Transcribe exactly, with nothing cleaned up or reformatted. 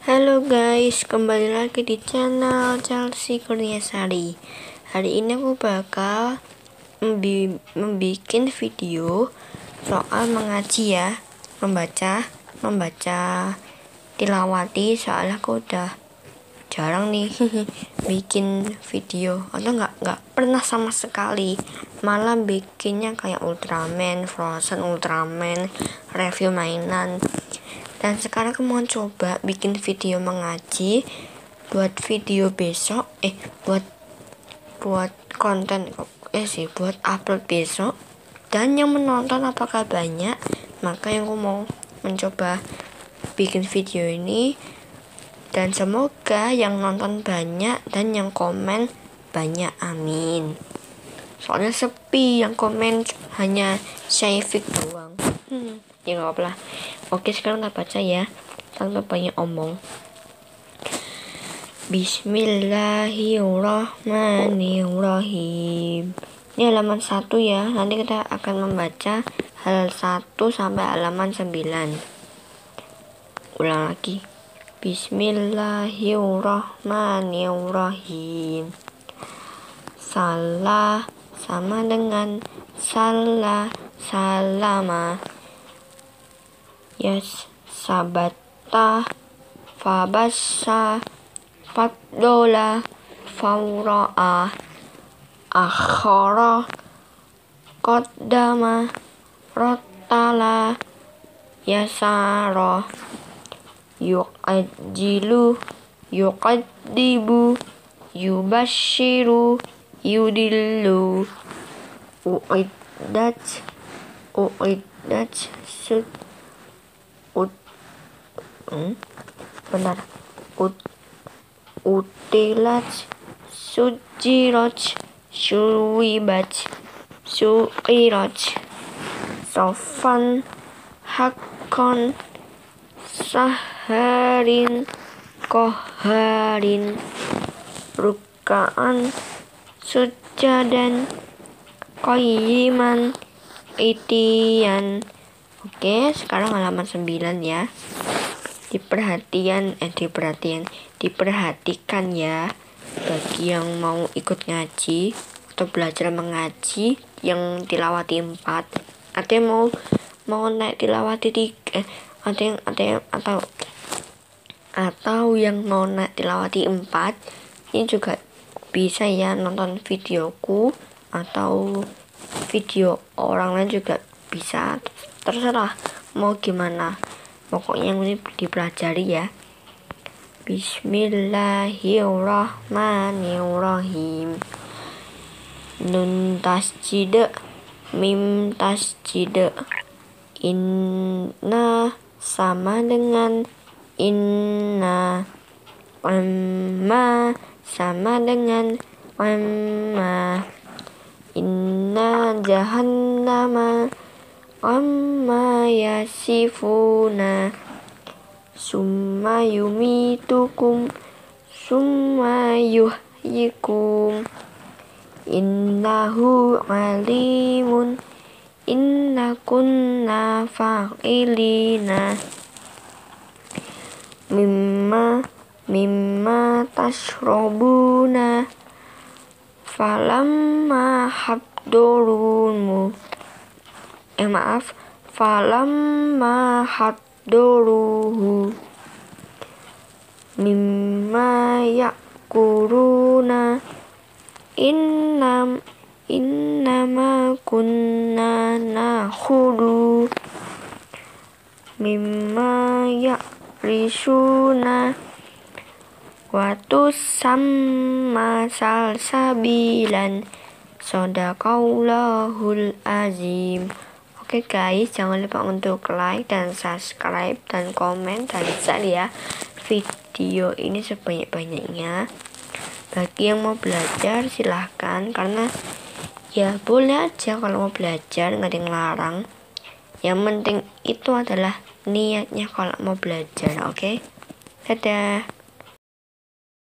Halo guys, kembali lagi di channel Chelsea Kurniasari. Hari ini aku bakal membuat video soal mengaji ya, membaca, membaca tilawati. Soalnya aku udah jarang nih bikin video, atau nggak nggak pernah sama sekali. Malah bikinnya kayak Ultraman, Frozen, Ultraman, review mainan. Dan sekarang aku mau coba bikin video mengaji buat video besok, eh buat buat konten eh sih buat upload besok. Dan yang menonton apakah banyak? Maka yang aku mau mencoba bikin video ini, dan semoga yang nonton banyak dan yang komen banyak, amin. Soalnya sepi yang komen, hanya Syafiq doang. hmm, ya nggak apa lah. Oke, sekarang kita baca ya tanpa banyak omong. Bismillahirrahmanirrahim. Ini halaman satu ya. Nanti kita akan membaca halaman satu sampai halaman sembilan. Ulang lagi. Bismillahirrahmanirrahim. Salah sama dengan salah, salama. Yes, sabata, fabasa, fabdola, faura'a, akhara, qaddama, rotala, yasara, yuqajjilu, yuqaddibu, yubashiru, yudillu, uiddat, uiddat, sud ut hmm? benar ut utilat, sujirat, syuwibat, suqirat, sofan, hakon, saharin, koharin, rukaan, sujadan, qayyiman, itian. Oke, sekarang halaman sembilan ya. Diperhatian, eh diperhatian, diperhatikan ya bagi yang mau ikut ngaji atau belajar mengaji yang tilawati empat. Ada yang mau mau naik tilawati tiga, eh, ada yang ada yang atau atau yang mau naik tilawati empat. Ini juga bisa ya, nonton videoku atau video orang lain juga bisa, terserah mau gimana, pokoknya yang ini dipelajari ya. Bismillahirrahmanirrahim. Nun tasjid, mim tasjid. Inna sama dengan inna, amma sama dengan amma. Inna jahannama amma yasifuna, summa yumitukum, summa yuhyikum, innahu alimun, inna kunna fa'ilina, mimma mimma tashrobuna, falamma habdurunmu eh maaf falamma hadduruhu, mimma yakuruna, innam innama kunna nakhudu, mimma yakrisuna, watus sama salsabilan, sodaqallahul azim. Oke guys, jangan lupa untuk like dan subscribe dan komen dan share ya video ini sebanyak-banyaknya. Bagi yang mau belajar silahkan, karena ya boleh aja kalau mau belajar, nggak ada yang larang. Yang penting itu adalah niatnya kalau mau belajar. Oke, dadah.